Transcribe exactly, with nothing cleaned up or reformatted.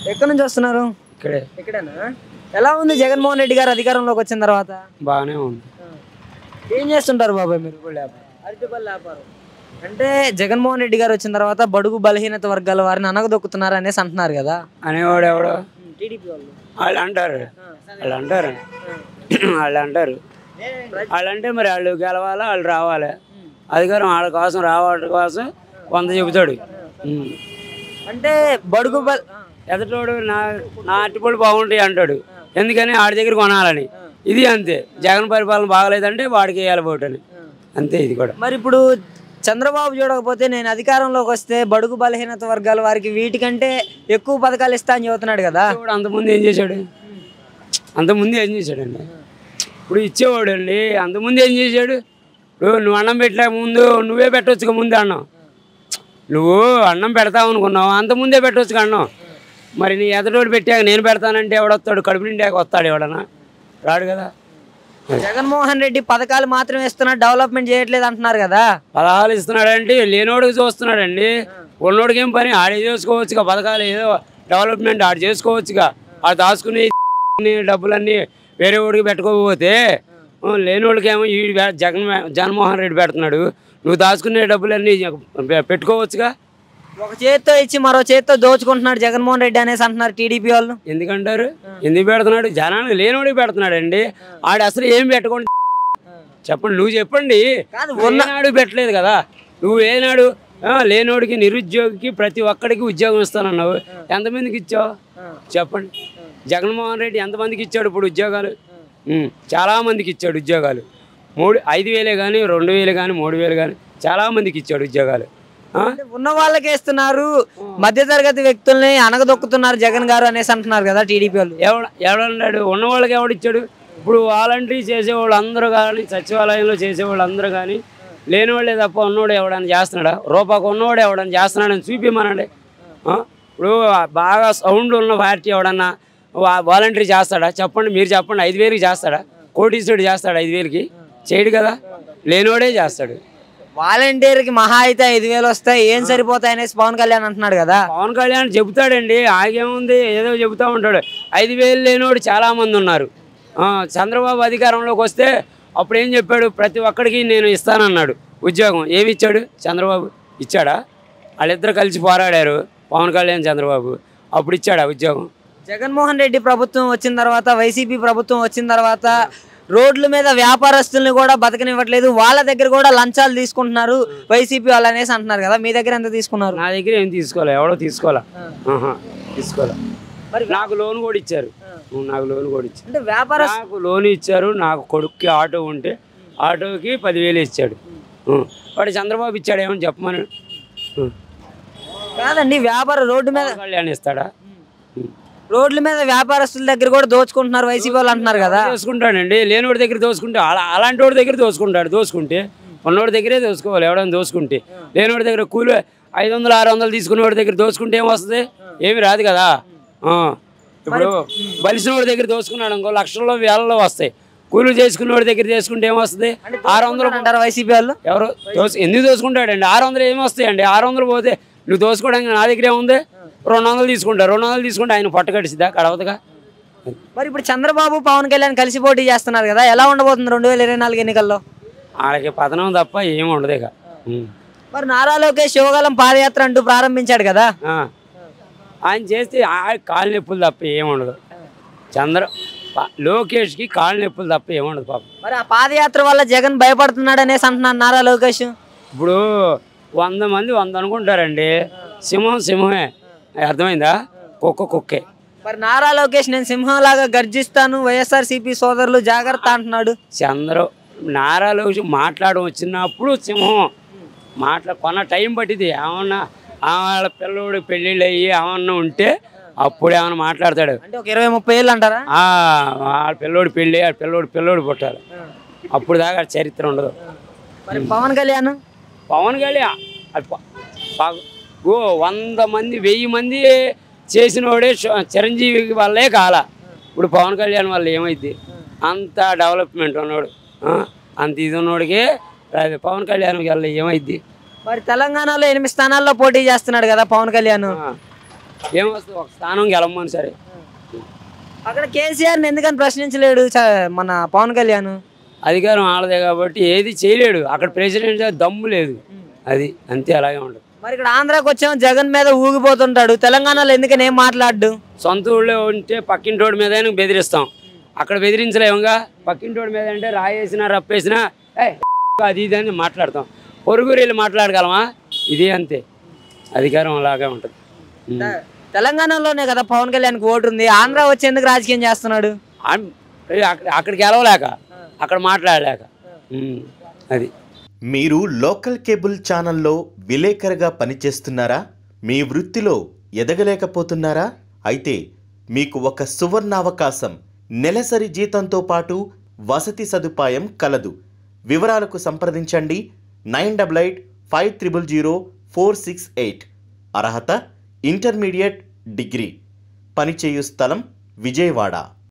ఎక్కడి నుంచి వస్తున్నారు? ఇక్కడే. ఇక్కడేనా? ఎలా ఉంది జగన్మోహన్ రెడ్డి గారు అధికారంలోకి వచ్చిన తర్వాత? బాగానే ఉంది. ఏం చేస్తుంటారు బాబాయ్ మీరు? అరటిపళ్ళు వ్యాపారం. అంటే జగన్మోహన్ రెడ్డి గారు వచ్చిన తర్వాత బడుగు బలహీనత వర్గాల వారిని అనగదొక్కుతున్నారు అనేసి అంటున్నారు కదా అనేవాడు ఎవడో టీడీపీ వాళ్ళు. వాళ్ళు అంటారు వాళ్ళు అంటారు వాళ్ళు అంటారు వాళ్ళంటే మరి వాళ్ళు గెలవాలా, వాళ్ళు రావాలి. అధికారం వాళ్ళ కోసం రావడం కోసం వంద చెబుతాడు. అంటే బడుగు బల ఎదటోడు నా నా అరటిపళ్ళు బాగుంటాయి అంటాడు. ఎందుకని ఆడి దగ్గర కొనాలని. ఇది అంతే. జగన్ పరిపాలన బాగలేదంటే వాడికి వేయాలి ఓటని, అంతే. ఇది కూడా మరి ఇప్పుడు చంద్రబాబు చూడకపోతే నేను అధికారంలోకి వస్తే బడుగు బలహీనత వర్గాల వారికి వీటికంటే ఎక్కువ పథకాలు ఇస్తా అని చెబుతున్నాడు కదా. అంతకుముందు ఏం చేశాడు? అంతకుముందు ఏం చేశాడండి? ఇప్పుడు ఇచ్చేవాడు అండి. అంతకుముందు ఏం చేశాడు? ఇప్పుడు నువ్వు అన్నం పెట్టలే ముందు నువ్వే పెట్టవచ్చుగా. ముందే అన్నం నువ్వు అన్నం పెడతావు అనుకున్నావు, అంతకుముందే పెట్టవచ్చు అన్నం. మరి నీ ఎదటోడు పెట్టాక నేను పెడతానంటే ఎవడొస్తాడు? కడుపు నిండాక వస్తాడు ఎవడన్నా? రాడు కదా. జగన్మోహన్ రెడ్డి పథకాలు మాత్రమే ఇస్తున్నాడు, డెవలప్మెంట్ చేయట్లేదు అంటున్నారు కదా. పదహాలు ఇస్తున్నాడండి, లేనోడికి చూస్తున్నాడండి. ఉన్నోడికి ఏం పని? ఆడే చేసుకోవచ్చుగా పథకాలు. ఏదో డెవలప్మెంట్ ఆడు చేసుకోవచ్చుగా. ఆడు దాచుకునే డబ్బులన్నీ వేరే వాడికి పెట్టుకోకపోతే లేనోడికి ఏమో ఈ జగన్ జగన్మోహన్ రెడ్డి పెడుతున్నాడు. నువ్వు దాచుకునే డబ్బులన్నీ పెట్టుకోవచ్చుగా. ఒక చేత్తో ఇచ్చి మరో చేత్తో దోచుకుంటున్నాడు జగన్మోహన్ రెడ్డి అనేసి అంటున్నారు టీడీపీ వాళ్ళు. ఎందుకంటారు? ఎందుకు పెడుతున్నాడు? జనానికి లేనోడికి పెడుతున్నాడు అండి. ఆడు అసలు ఏం పెట్టుకోండి చెప్పండి, నువ్వు చెప్పండి. ఉన్ననాడు పెట్టలేదు కదా. నువ్వు ఏనాడు లేనోడికి నిరుద్యోగికి ప్రతి ఒక్కడికి ఉద్యోగం ఇస్తానన్నావు. ఎంతమందికి ఇచ్చావు చెప్పండి? జగన్మోహన్ రెడ్డి ఎంతమందికి ఇచ్చాడు ఇప్పుడు ఉద్యోగాలు? చాలామందికి ఇచ్చాడు ఉద్యోగాలు. మూడు ఐదు వేలే కానీ రెండు వేలు కానీ మూడు వేలు కానీ చాలామందికి ఇచ్చాడు ఉద్యోగాలు. ఉన్న వాళ్ళకే ఇస్తున్నారు, మధ్యతరగతి వ్యక్తుల్ని అనగదొక్కుతున్నారు జగన్ గారు అనేసి అంటున్నారు కదా టీడీపీ వాళ్ళు. ఎవడ ఎవడన్నాడు? ఉన్న వాళ్ళకి ఎవడిచ్చాడు? ఇప్పుడు వాలంటరీ చేసేవాళ్ళు అందరూ కానీ, సచివాలయంలో చేసేవాళ్ళు అందరూ కానీ లేని వాళ్ళే తప్ప ఉన్నవాడు ఎవడని చేస్తున్నాడా? రూపాకు ఉన్నవాడు ఎవడని చేస్తున్నాడని చూపిమనండి. ఇప్పుడు బాగా సౌండ్ ఉన్న పార్టీ ఎవడన్నా వాలంటరీ చేస్తాడా చెప్పండి? మీరు చెప్పండి. ఐదు వేలకి చేస్తాడా? కోటీశ్వరుడు చేస్తాడు ఐదు వేలకి? చేయడు కదా. లేనివాడే చేస్తాడు. వాలంటీర్కి మహా అయితే ఐదు వేలు వస్తాయి, ఏం సరిపోతాయి అనేసి పవన్ కళ్యాణ్ అంటున్నాడు కదా. పవన్ కళ్యాణ్ చెబుతాడండి, ఆగేముంది ఏదో చెబుతూ ఉంటాడు. ఐదు వేలు లేనివాడు చాలామంది ఉన్నారు. చంద్రబాబు అధికారంలోకి వస్తే అప్పుడు ఏం చెప్పాడు? ప్రతి ఒక్కడికి నేను ఇస్తానన్నాడు ఉద్యోగం. ఏమి ఇచ్చాడు? చంద్రబాబు ఇచ్చాడా? వాళ్ళిద్దరు కలిసి పోరాడారు, పవన్ కళ్యాణ్ చంద్రబాబు. అప్పుడు ఇచ్చాడా ఉద్యోగం? జగన్మోహన్ రెడ్డి ప్రభుత్వం వచ్చిన తర్వాత, వైసీపీ ప్రభుత్వం వచ్చిన తర్వాత రోడ్ల మీద వ్యాపారస్తుల్ని కూడా బతకనివ్వట్లేదు, వాళ్ళ దగ్గర కూడా లంచాలు తీసుకుంటున్నారు వైసీపీ వాళ్ళు అనేసి అంటున్నారు కదా. మీ దగ్గర ఎంత తీసుకున్నారు? నా దగ్గర ఏం తీసుకోలే, ఎవడో తీసుకోవాలా తీసుకోలే. మరి నాకు లోన్ కూడా ఇచ్చారు. నాకు లోన్ కూడా ఇచ్చారు. అంటే వ్యాపార నాకు లోన్ ఇచ్చారు. నాకు కొడుక్కి ఆటో ఉంటే ఆటోకి పదివేలు ఇచ్చాడు. వాడు చంద్రబాబు ఇచ్చాడు ఏమని చెప్పమని. కాదండి, వ్యాపార రోడ్డు మీద కళ్యాణ్ ఇస్తాడా? రోడ్ల మీద వ్యాపారస్తుల దగ్గర కూడా దోచుకుంటున్నారు వైసీపీ వాళ్ళు అంటున్నారు కదా. దోసుకుంటాడండి. లేనివాడి దగ్గర దోసుకుంటే అలా అలాంటి వాడి దగ్గర దోసుకుంటాడు. దోసుకుంటే ఉన్నోడి దగ్గరే దోసుకోవాలి. ఎవడైనా దోసుకుంటే లేనివాడి దగ్గర కూలి ఐదు వందలు ఆరు వందలు తీసుకునేవాడి దగ్గర దోసుకుంటే ఏమొస్తుంది? ఏమి రాదు కదా. ఇప్పుడు బలిసిన వాడి దగ్గర దోసుకున్నాడు ఇంకో లక్షల్లో వేలలో వస్తాయి. కూలీలు చేసుకునేవాడి దగ్గర చేసుకుంటే ఏమొస్తుంది? ఆరు వందలు అంటారు వైసీపీ వాళ్ళు. ఎవరు దోసు ఎందుకు దోసుకుంటాడండి? ఆరు వందలు ఏమి వస్తాయండి? ఆరు వందలు పోతే నువ్వు దోసుకోవడానికి నా దగ్గరే ఉంది. రెండు వందలు తీసుకుంటా. రెండు వందలు తీసుకుంటే ఆయన పొట్ట కడిసిద్దా? కడవదుగా. మరి ఇప్పుడు చంద్రబాబు పవన్ కళ్యాణ్ కలిసి పోటీ చేస్తున్నారు కదా, ఎలా ఉండబోతుంది రెండు వేల ఇరవై నాలుగు ఎన్నికల్లో? వాళ్ళకి పతనం తప్ప ఏమి ఉండదు ఇక. మరి నారా లోకేష్ యువగలం పాదయాత్ర అంటూ ప్రారంభించాడు కదా. ఆయన చేస్తే కాలు నొప్పులు తప్ప ఏమి ఉండదు. చంద్ర లోకేష్కి కాలు నొప్పులు తప్ప ఏముండదు పాపం. మరి ఆ పాదయాత్ర వల్ల జగన్ భయపడుతున్నాడు అనేసి అంటున్నాను నారా లోకేష్. ఇప్పుడు వంద మంది వంద అనుకుంటారండి. సింహం సింహమే, అర్థమైందా? కుక్క కుక్కే. మరి నారా లోకేష్ నేను సింహంలాగా గర్జిస్తాను, వైఎస్ఆర్సీపీ సోదరులు జాగ్రత్త అంటున్నాడు. చంద్ర నారా లోకేష్ మాట్లాడడం వచ్చినప్పుడు సింహం మాట్లా కొన్న టైం పట్టింది. ఏమన్నా వాళ్ళ పిల్లోడు పెళ్ళిళ్ళు అయ్యి ఏమన్నా ఉంటే అప్పుడు ఏమన్నా మాట్లాడతాడు. అంటే ఒక ఇరవై ముప్పై ఏళ్ళు అంటారా? వాళ్ళ పిల్లోడు పెళ్ళి ఆ పిల్లోడు పిల్లోడు పుట్టాలి. అప్పుడు దాకా చరిత్ర ఉండదు. మరి పవన్ కళ్యాణ్ పవన్ కళ్యాణ్ ఓ వంద మంది వెయ్యి మంది చేసినోడే చిరంజీవి వల్లే కాల. ఇప్పుడు పవన్ కళ్యాణ్ వల్ల ఏమైంది? అంత డెవలప్మెంట్ ఉన్నాడు, అంత ఇది ఉన్నోడికి పవన్ కళ్యాణ్ వల్ల ఏమైంది? మరి తెలంగాణలో ఎనిమిది స్థానాల్లో పోటీ చేస్తున్నాడు కదా పవన్ కళ్యాణ్. ఏమొస్తుంది ఒక స్థానం గెలవమని సరే. అక్కడ కేసీఆర్ని ఎందుకని ప్రశ్నించలేడు చ- మన పవన్ కళ్యాణ్? అధికారం ఆడదే కాబట్టి ఏది చేయలేడు. అక్కడ ప్రెసిడెంట్ దమ్ము లేదు, అది అంతే అలాగే ఉంటుంది. మరి ఇక్కడ ఆంధ్రాకి వచ్చాము జగన్ మీద ఊగిపోతుంటాడు, తెలంగాణలో ఎందుకని ఏం మాట్లాడు? సొంత ఊళ్ళో ఉంటే పక్కింటోడి మీద బెదిరిస్తాం, అక్కడ బెదిరించలేముగా. పక్కింటోడి మీద అంటే రాయేసినా రప్పేసినా ఏ అది ఇది అని మాట్లాడతాం. పొరుగురీళ్ళు మాట్లాడగలమా? ఇది అంతే, అధికారం అలాగే ఉంటుంది. తెలంగాణలోనే కదా పవన్ కళ్యాణ్కి ఓటు ఉంది, ఆంధ్ర వచ్చి ఎందుకు రాజకీయం చేస్తున్నాడు? అన్- అక్కడ అక్కడికి గెలవలేక, అక్కడ మాట్లాడలేక, ఉమ్, అది. మీరు లోకల్ కేబుల్ ఛానల్లో విలేకరుగా పనిచేస్తున్నారా? మీ వృత్తిలో ఎదగలేకపోతున్నారా? అయితే మీకు ఒక సువర్ణావకాశం. నెలసరి జీతంతో పాటు వసతి సదుపాయం కలదు. వివరాలకు సంప్రదించండి nine double eight five triple zero four six eight. అర్హత ఇంటర్మీడియట్ డిగ్రీ. పనిచేయు స్థలం విజయవాడ.